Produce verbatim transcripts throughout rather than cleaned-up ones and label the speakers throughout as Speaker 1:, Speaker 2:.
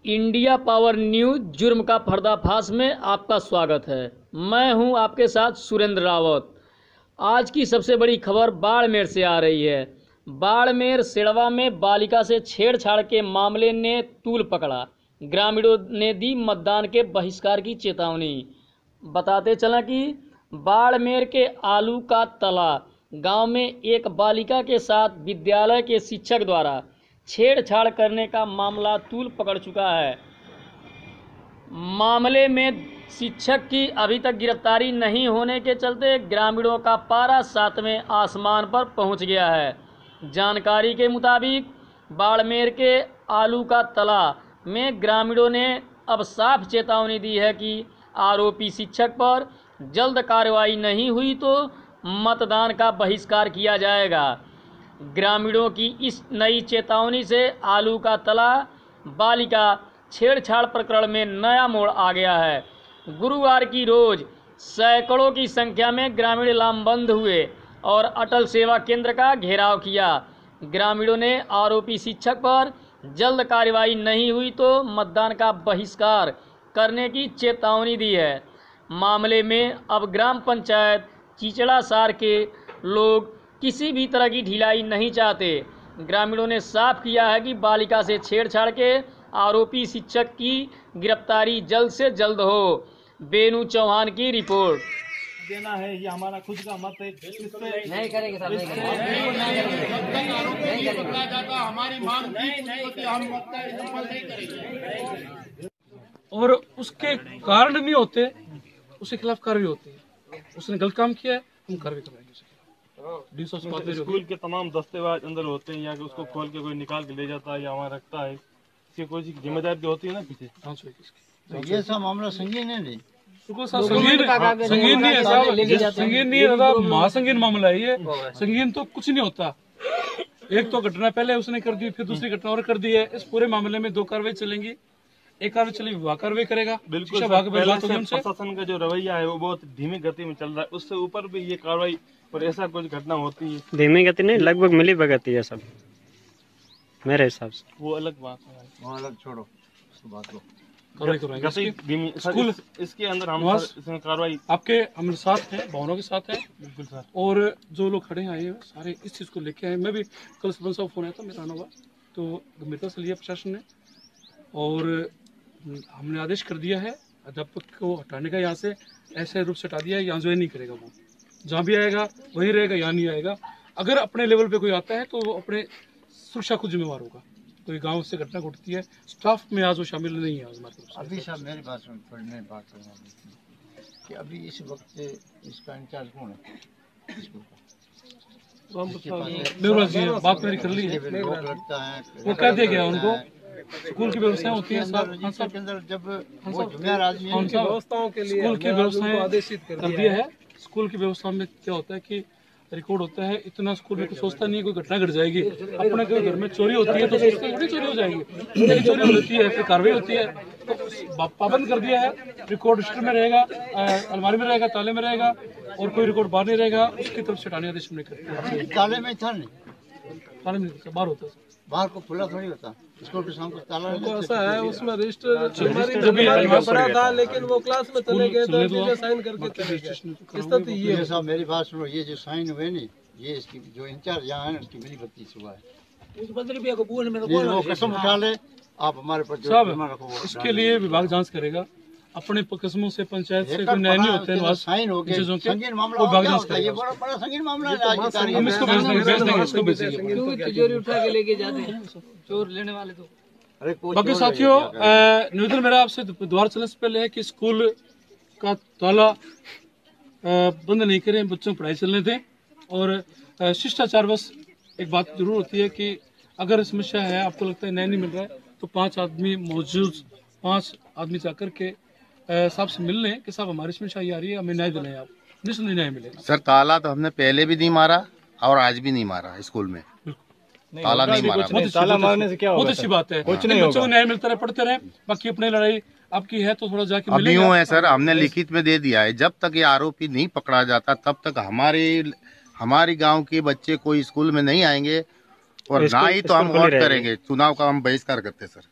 Speaker 1: India power news जुर्म का पर्दाफाश में आपका स्वागत है। मैं हूं आपके साथ सुरेंद्र रावत। आज की सबसे बड़ी खबर बाड़मेर से आ रही है। बाड़मेर सिड़वा में बालिका से छेड़छाड़ के मामले ने तूल पकड़ा। ग्रामीणों ने दी मतदान के बहिष्कार की चेतावनी। बताते चला कि बाड़मेर के आलू का तला गांव में एक बालिका के साथ विद्यालय के शिक्षक द्वारा छेड़छाड़ करने का मामला तूल पकड़ चुका है। मामले में शिक्षक की अभी तक गिरफ्तारी नहीं होने के चलते ग्रामीणों का पारा सातवें आसमान पर पहुंच गया है। जानकारी के मुताबिक बाड़मेर के आलू का तला में ग्रामीणों ने अब साफ चेतावनी दी है कि आरोपी शिक्षक पर जल्द कार्रवाई नहीं हुई तो मतदान का बहिष्कार किया जाएगा। ग्रामीणों की इस नई चेतावनी से आलू का तला बालिका छेड़छाड़ प्रकरण में नया मोड़ आ गया है। गुरुवार की रोज सैकड़ों की संख्या में ग्रामीण लामबंद हुए और अटल सेवा केंद्र का घेराव किया। ग्रामीणों ने आरोपी शिक्षक पर जल्द कार्रवाई नहीं हुई तो मतदान का बहिष्कार करने की चेतावनी दी है। मामले में अब ग्राम पंचायत चिचड़ासार के लोग किसी भी तरह की ढिलाई नहीं चाहते। ग्रामीणों ने साफ किया है कि बालिका से छेड़छाड़ के आरोपी शिक्षक की गिरफ्तारी जल्द से जल्द हो। बेनू चौहान की रिपोर्ट।
Speaker 2: देना है ये हमारा खुद का मत है।
Speaker 3: नहीं करेंगे सर, नहीं करेंगे।
Speaker 4: हमारी मांग हम नहीं करेंगे
Speaker 2: और उसके कारण भी होते, उसके खिलाफ कार्रवाई होती है। उसने गलत काम किया है, हम कार्रवाई करवाएंगे।
Speaker 4: स्कूल के तमाम दस्तावेज अंदर होते हैं या कि उसको खोल के कोई निकाल के ले जाता है या वहाँ रखता है, इसकी कोई जिम्मेदारी होती है ना पीछे।
Speaker 3: तो ये सब मामला संगीन है नहीं,
Speaker 2: संगीन संगीन नहीं है साहब, संगीन नहीं है दादा, महासंगीन मामला है ये। संगीन तो कुछ नहीं होता। एक तो घटना पहले उसने कर दी, फिर दूसरी घटना और कर दी है। इस पूरे मामले में दो कार्रवाई चलेंगी। एक कार्रवाई चलेगी, विभाग कार्रवाई करेगा। बिल्कुल
Speaker 4: प्रशासन का जो रवैया है वो बहुत धीमी गति में चल रहा है। उससे ऊपर भी ये कार्रवाई पर ऐसा कुछ घटना होती है।
Speaker 5: धीमी गति नहीं, लगभग मिली भगती है सब मेरे हिसाब से।
Speaker 4: वो अलग बात है,
Speaker 3: वो अलग छोड़ो, बात लो।
Speaker 4: स्कूल इसके अंदर हम इसमें कार्रवाई
Speaker 2: आपके हमारे साथ है, भावनों के साथ है। बिल्कुल सर। और जो लोग खड़े आए हैं सारे इस चीज को लेके आए। मैं भी कल सरपंच साहब फोन आया था मेरा आना हुआ, तो गंभीरता से लिया प्रशासन ने और हमने आदेश कर दिया है अध्यापक को हटाने का। यहाँ से ऐसे रूप से हटा दिया है, यहाँ ज्वाइन नहीं करेगा। वो जहाँ भी आएगा वहीं रहेगा, यहाँ नहीं आएगा। अगर अपने लेवल पे कोई आता है तो वो अपने सुरक्षा खुद जिम्मेवार होगा। कोई गांव से घटना घटती है, स्टाफ में आज वो शामिल नहीं है।
Speaker 3: अभी साहब मेरी बात सुन, थोड़ी मेरी बात करूँगा कि अभी इस वक्त इसका इंचार्ज कौन है स्कूल का?
Speaker 2: बात मेरी कर ली है, वो कह दिया गया उनको। स्कूल की व्यवस्थाएं होती है
Speaker 3: सर के अंदर, जब वो जुम्मेदार आदमी है
Speaker 2: उनकी व्यवस्थाओं के लिए स्कूल की व्यवस्थाएं आदेशित कर दिया है। स्कूल की व्यवस्था में क्या होता है कि रिकॉर्ड होता है। इतना स्कूल में कुछ सोचता नहीं है कोई घटना घट जाएगी। अपने घर में चोरी होती है तो सोचते हैं चोरी हो जाएगी, लेकिन चोरी होती है फिर कार्रवाई होती है। तो पाबंद कर दिया है, रिकॉर्ड रजिस्टर में रहेगा, अलमारी में रहेगा, ताले में रहेगा और कोई रिकॉर्ड बाहर नहीं रहेगा। उसकी तरफ से हटाने आदेश हमने कर दिया।
Speaker 3: ताले में था नहीं,
Speaker 2: ताले में बाहर होता है,
Speaker 3: बाहर को खुला थोड़ी होता। स्कूल के सामने ताला
Speaker 6: ऐसा है, उसमें रजिस्टर पड़ा था लेकिन वो क्लास में चले गए तो साइन करके चले गए। स्थिति ये
Speaker 3: साहब मेरी बात सुनो, ये जो साइन हुए नहीं, ये इसकी जो इंचार्ज यहाँ है उसकी मिली भगती से हुआ है। वो कसम उठा ले आप हमारे पर
Speaker 2: साहब, इसके लिए विभाग जांच करेगा। अपने कस्मों से पंचायत से कोई न्याय नहीं होते हैं,
Speaker 3: साइन हो गए, संगीन मामला
Speaker 2: विभाग जांच करेगा।
Speaker 3: ये बड़ा बड़ा संगीन मामला है।
Speaker 2: हम इसको भेज देंगे, भेज देंगे, इसको भेजेंगे।
Speaker 6: तिजोरी उठा के लेके जाते हैं चोर लेने वाले तो।
Speaker 2: बाकी साथियों, निवेदन मेरा आपसे द्वार चलने से पहले है कि स्कूल का ताला बंद नहीं करें, बच्चों को पढ़ाई चलने दें। और शिष्टाचार बस एक बात जरूर होती है कि अगर समस्या है, आपको लगता है न्याय नहीं मिल रहा है, तो पांच आदमी मौजूद पांच आदमी जाकर के साहब से मिल लें कि साहब हमारी समस्या ये आ रही है, हमें न्याय दिलाएं। आप निश्चित न्याय मिलेगा।
Speaker 7: सर ताला तो हमने पहले भी नहीं मारा और आज भी नहीं मारा स्कूल में, ताला नहीं मारा।
Speaker 2: ताला मारने से क्या होगा? बहुत अच्छी बात है, कुछ नहीं, बच्चों को न्याय मिलता रहे, पढ़ते रहे। बाकी अपनी लड़ाई आपकी है तो थोड़ा जाके
Speaker 7: अभी यूँ है सर, हमने लिखित में दे दिया है, जब तक ये आरोपी नहीं पकड़ा जाता तब तक हमारे हमारी गांव के बच्चे कोई स्कूल में नहीं आएंगे और ना ही तो हम वोट करेंगे। चुनाव का हम बहिष्कार करते सर।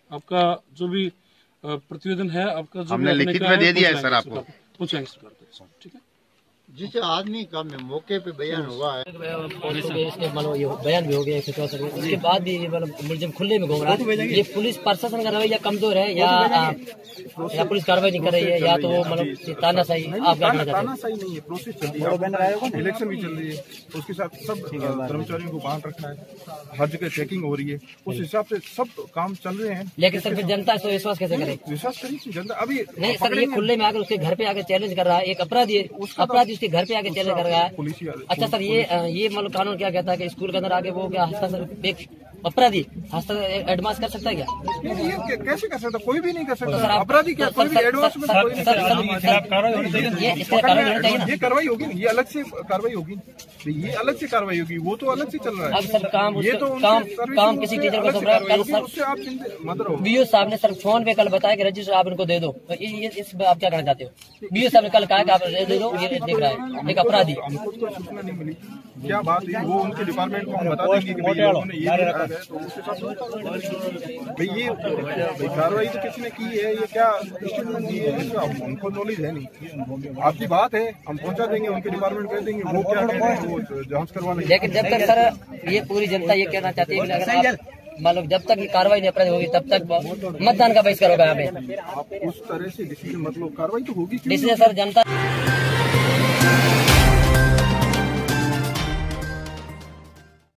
Speaker 2: आपका जो भी अ, प्रतिवेदन है आपका जो
Speaker 7: हमने
Speaker 2: भी आपने
Speaker 7: लिखित
Speaker 2: कहा
Speaker 7: में दे दिया है
Speaker 2: पहुंचाएंगे
Speaker 7: सर आपको।
Speaker 2: पहुंचाएंगे सरकार तक, ठीक है।
Speaker 3: जिस आदमी का में मौके पे बयान हुआ है
Speaker 8: इसके मतलब ये बयान भी हो गया एक सौ चौसठ में, उसके बाद भी ये मतलब मुलजिम खुले में घूम रहा है। ये पुलिस प्रशासन का रवैया कमजोर है या या पुलिस कार्रवाई नहीं कर रही है, या तो वो मतलब तानाशाही। आप क्या कहना चाहते हैं?
Speaker 9: तानाशाही नहीं है, प्रोसेस चल रही है, इलेक्शन भी चल रही है, उसके साथ सब कर्मचारियों को बाहर रखना है, हर जगह चेकिंग हो रही है, उस हिसाब से सब काम चल रहे हैं।
Speaker 8: लेकिन सर फिर जनता इस पर विश्वास कैसे करे?
Speaker 9: विश्वास करिए जनता अभी
Speaker 8: नहीं सर, ये खुले में आकर उसके घर पे आके चैलेंज कर रहा है, एक अपराधी है, अपराधी उसके घर पे आके चैलेंज कर रहा है। अच्छा सर, ये ये मतलब कानून क्या कहता है कि स्कूल के अंदर आके वो क्या हस्ताक्षर एक अपराधी हस्ताक्षर एडवांस कर सकता है क्या?
Speaker 9: ये कैसे कर सकता? कोई भी नहीं कर सकता। अपराधी क्या कोई भी एडवांस में कोई नहीं कर सकता। ये कार्रवाई होगी, ये अलग से कार्रवाई होगी, ये अलग से कार्रवाई होगी, वो तो अलग से चल रहा है।
Speaker 8: अब सर काम
Speaker 9: ये तो
Speaker 8: काम काम किसी टीचर को सौंप रहा है। कल
Speaker 9: उससे आप मत रहो।
Speaker 8: बीओ साहब ने सर फोन पे कल बताया कि रजिस्टर आप इनको दे दो, तो ये इस पे आप क्या कहना चाहते हो? बीओ साहब ने कल कहा कि आप दे दो, ये देख रहा है एक अपराधी।
Speaker 9: हमको तो सूचना नहीं मिली, क्या बात है वो उनके डिपार्टमेंट को हम बता देंगे कि भाई लोगों ने ये रखा है, तो उसके साथ भाई ये भाई कार्रवाई तो किसी ने की है, ये क्या स्टेटमेंट दी है इसका हमको नॉलेज है नहीं। आपकी बात है, हम पहुंचा देंगे, उनके डिपार्टमेंट कह देंगे वो क्या कह रहे हैं, वो जांच करवा लेंगे।
Speaker 8: लेकिन जब तक सर ये पूरी जनता ये कहना चाहती है कि अगर आप मतलब जब तक कार्रवाई नहीं अपराध होगी तब तक मतदान का बहिष्कार होगा यहाँ पे।
Speaker 9: आप उस तरह से डिसीजन मतलब कार्रवाई तो होगी,
Speaker 8: डिसीजन सर जनता